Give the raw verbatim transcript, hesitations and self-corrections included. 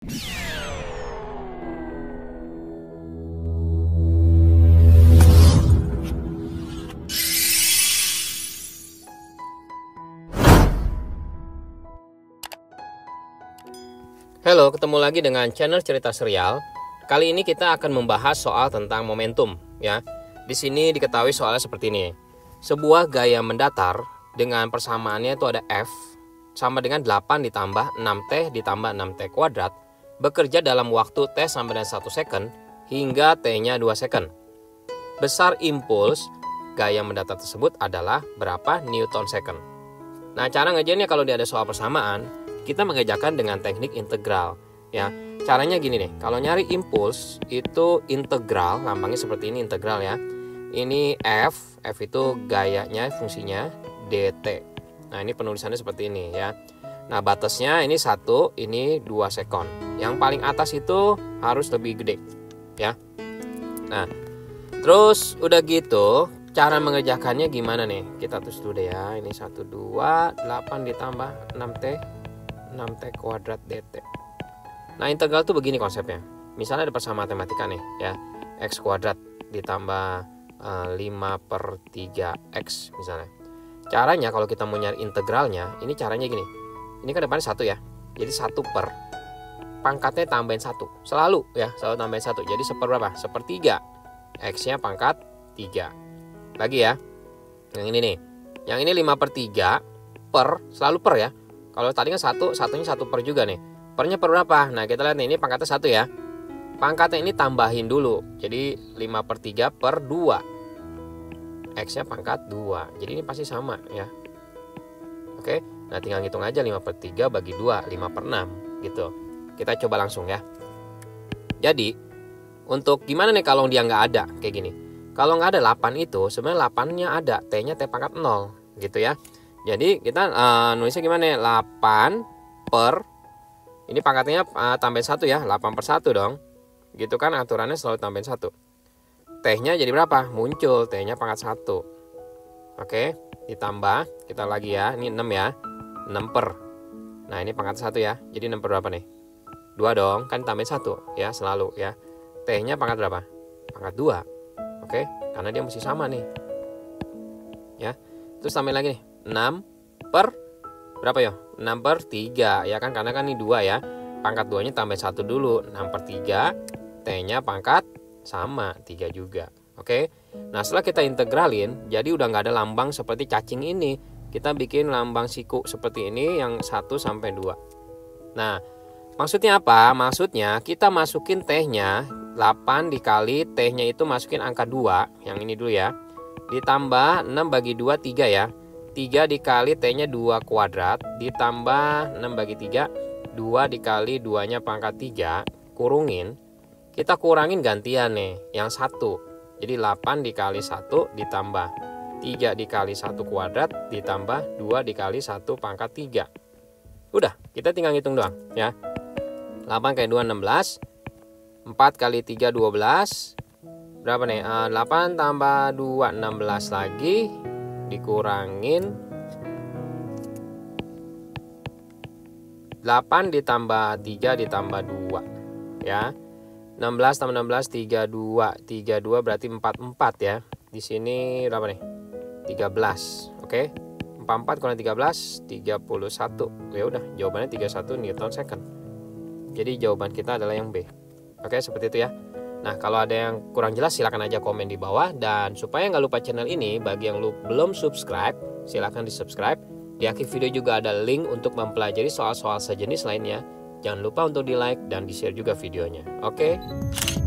Halo, ketemu lagi dengan channel Cerita Serial. Kali ini kita akan membahas soal tentang momentum, ya. Di sini diketahui soalnya seperti ini. Sebuah gaya mendatar dengan persamaannya itu ada F sama dengan delapan ditambah enam T ditambah enam T kuadrat bekerja dalam waktu T sama dengan satu second hingga T-nya dua second. Besar impuls gaya mendatar tersebut adalah berapa Newton second. Nah, cara ngerjainnya kalau dia ada soal persamaan, kita mengerjakan dengan teknik integral, ya. Caranya gini nih, kalau nyari impuls itu integral, lambangnya seperti ini, integral ya. Ini F, F itu gayanya, fungsinya dt. Nah, ini penulisannya seperti ini ya. Nah, batasnya ini satu, ini dua sekon. Yang paling atas itu harus lebih gede, ya. Nah, terus udah gitu, cara mengerjakannya gimana nih? Kita tulis dulu deh ya. Ini satu, dua, delapan ditambah enam T enam T kuadrat dt. Nah, integral tuh begini konsepnya. Misalnya ada persamaan matematika nih ya, X kuadrat ditambah uh, lima per tiga X misalnya. Caranya kalau kita mau nyari integralnya, ini caranya gini. Ini kan depannya satu ya, jadi satu per pangkatnya tambahin satu, selalu ya, selalu tambahin satu. Jadi seper berapa? Sepertiga X nya pangkat tiga. Lagi ya, yang ini nih, yang ini lima per tiga per, selalu per ya. Kalau tadi kan satu, satunya satu per juga nih. Pernya per berapa? Nah, kita lihat nih, ini pangkatnya satu ya. Pangkatnya ini tambahin dulu. Jadi lima per tiga per dua. X-nya pangkat dua. Jadi ini pasti sama ya. Oke, nah tinggal ngitung aja lima per tiga bagi dua, lima per enam gitu. Kita coba langsung ya. Jadi, untuk gimana nih kalau dia nggak ada kayak gini? Kalau nggak ada delapan itu, sebenarnya delapan-nya ada. T-nya T pangkat nol gitu ya. Jadi kita uh, nulisnya gimana? delapan per, ini pangkatnya uh, tambahin satu ya, delapan per satu dong. Gitu kan aturannya selalu tambahin satu. T-nya jadi berapa? Muncul, T-nya pangkat satu. Oke, ditambah, kita lagi ya, ini enam ya, enam per. Nah, ini pangkat satu ya, jadi enam per berapa nih? dua dong, kan tambahin satu ya, selalu ya. T-nya pangkat berapa? Pangkat dua. Oke, karena dia mesti sama nih. Ya, terus tambahin lagi nih. enam per berapa ya? enam per tiga ya kan, karena kan ini dua ya. Pangkat dua nya tambah satu dulu, enam per tiga. T-nya pangkat sama tiga juga. Oke. Nah, setelah kita integralin, jadi udah nggak ada lambang seperti cacing ini. Kita bikin lambang siku seperti ini yang satu sampai dua. Nah, maksudnya apa? Maksudnya kita masukin T-nya delapan dikali T-nya itu masukin angka dua, yang ini dulu ya. Ditambah enam bagi dua, tiga ya. tiga dikali T-nya dua kuadrat ditambah enam bagi tiga, dua dikali dua nya pangkat tiga, kurungin. Kita kurangin gantian nih, yang satu. Jadi delapan dikali satu ditambah tiga dikali satu kuadrat ditambah dua dikali satu pangkat tiga. Udah, kita tinggal ngitung doang ya. delapan kali dua, enam belas. empat kali tiga, dua belas. Berapa nih? Uh, delapan tambah dua, enam belas lagi. Dikurangin delapan ditambah tiga ditambah dua ya. enam belas tambah enam belas, tiga puluh dua. tiga puluh dua berarti empat puluh empat ya. Di sini berapa nih? tiga belas. Oke. empat puluh empat kurang tiga belas, tiga puluh satu. Ya udah, jawabannya tiga puluh satu Newton second. Jadi jawaban kita adalah yang B. Oke, seperti itu ya. Nah, kalau ada yang kurang jelas silahkan aja komen di bawah. Dan supaya nggak lupa channel ini, bagi yang lu belum subscribe, silahkan di subscribe. Di akhir video juga ada link untuk mempelajari soal-soal sejenis lainnya. Jangan lupa untuk di like dan di share juga videonya. Oke?